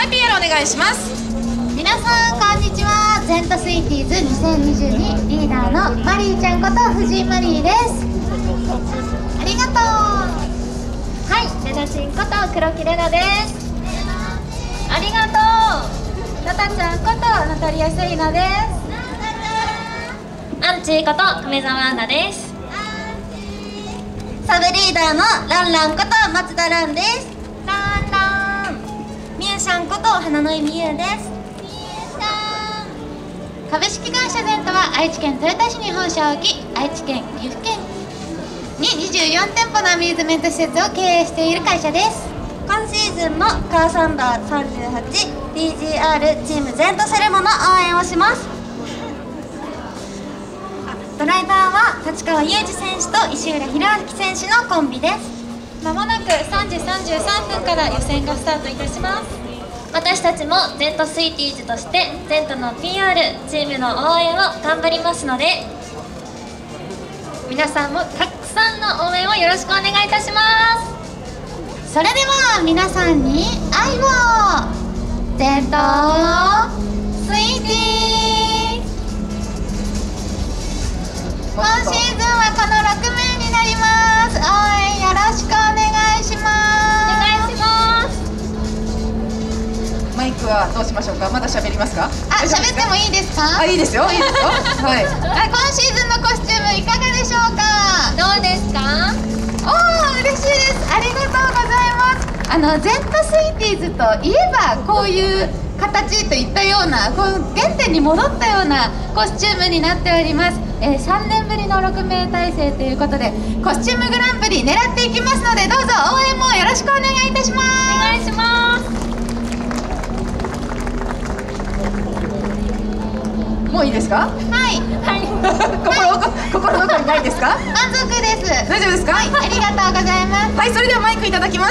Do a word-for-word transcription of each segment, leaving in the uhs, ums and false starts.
はい、ピエロお願いします。 皆さんこんにちは。ゼントスイーティーズにせんにじゅうにリーダーのマリーちゃんこと藤井マリーです。ありがとう。はい、レナチンこと黒木レナです。ありがとう。ナタちゃんことナタリアセリナです。 アンチーこと梅澤アンナです。 サブリーダーのランランこと松田ランです。 ランラン。ミュウシャンこと花の井美優です。 ミュウシャン。株式会社ゼントは愛知県豊田市に本社を置き、愛知県、岐阜県ににじゅうよんてんぽのアミューズメント施設を経営している会社です。 今シーズンもカーサンバーさんじゅうはち ディージーアール チームゼントセレモの応援をします。ドライバーは立川裕二選手と石浦弘明選手のコンビです。 まもなくさんじさんじゅうさんぷんから予選がスタートいたします。 私たちもゼントスイーティーズとしてゼントの ピーアール チームの応援を頑張りますので、皆さんもたくさんの応援をよろしくお願いいたします。 それでは皆さんに愛を。ゼントスイーティーズ。今シーズンはこのろくめいになります。応援よろしくお願いします。 お願いします。 マイクはどうしましょうか。まだ喋りますか。 あ、喋ってもいいですか。 あ、いいですよ、いいですよ。はい。 あ、今シーズンのコスチュームいかがでしょうか。 どうですか。 おー、嬉しいです。ありがとうございます。あのゼントスイーティーズといえばこういう形といったような、こう原点に戻ったようなコスチュームになっております。えー、さんねんぶりのろくめい体制ということでコスチュームグランプリ狙っていきますので、どうぞ応援もよろしくお願いいたします。 お願いします。 もういいですか。 はいはい心心残りないですか。 満足です。 大丈夫ですか。 はい、ありがとうございます。 はい、それではマイクいただきます。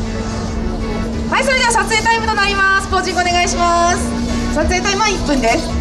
はい、それでは撮影タイムとなります。ポージングお願いします。撮影タイムはいっぷんです。